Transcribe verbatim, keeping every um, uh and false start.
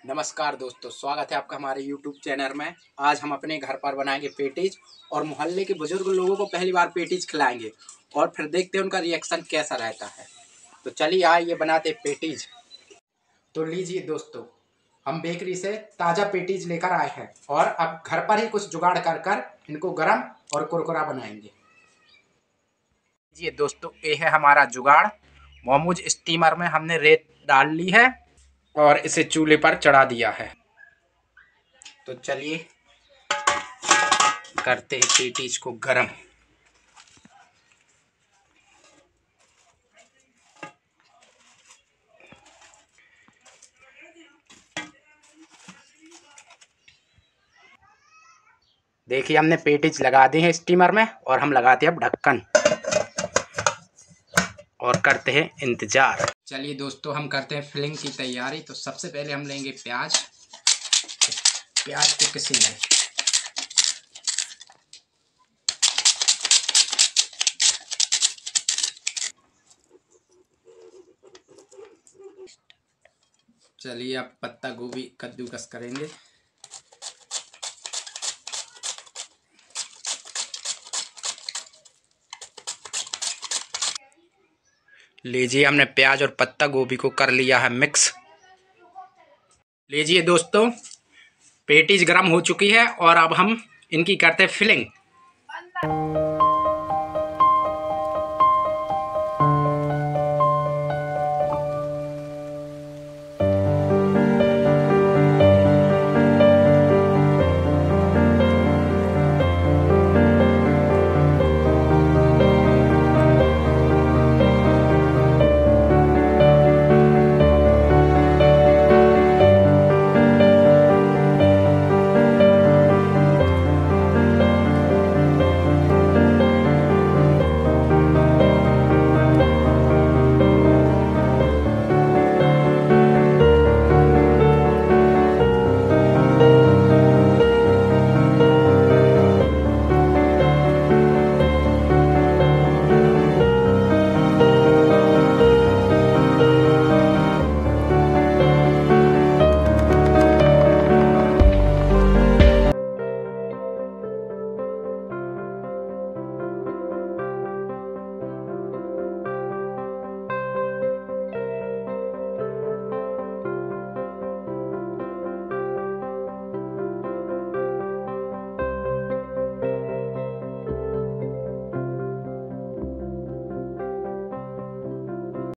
नमस्कार दोस्तों, स्वागत है आपका हमारे यूट्यूब चैनल में। आज हम अपने घर पर बनाएंगे पेटीज और मोहल्ले के बुजुर्ग लोगों को पहली बार पेटीज खिलाएंगे और फिर देखते हैं उनका रिएक्शन कैसा रहता है। तो चलिए आइए बनाते पेटीज। तो लीजिए दोस्तों, हम बेकरी से ताज़ा पेटीज लेकर आए हैं और अब घर पर ही कुछ जुगाड़ कर कर इनको गरम और कुरकुरा बनाएंगे। लीजिए दोस्तों, ये है हमारा जुगाड़। मोमोज स्टीमर में हमने रेत डाल ली है और इसे चूल्हे पर चढ़ा दिया है। तो चलिए करते हैं पेटीज को गरम। देखिए हमने पेटीज लगा दी है स्टीमर में और हम लगाते हैं अब ढक्कन और करते हैं इंतजार। चलिए दोस्तों, हम करते हैं फिलिंग की तैयारी। तो सबसे पहले हम लेंगे प्याज। प्याज को किसी में चलिए अब पत्ता गोभी कद्दूकस करेंगे। लीजिए हमने प्याज और पत्ता गोभी को कर लिया है मिक्स। लीजिए दोस्तों, पेटीज गरम हो चुकी है और अब हम इनकी करते हैं फिलिंग।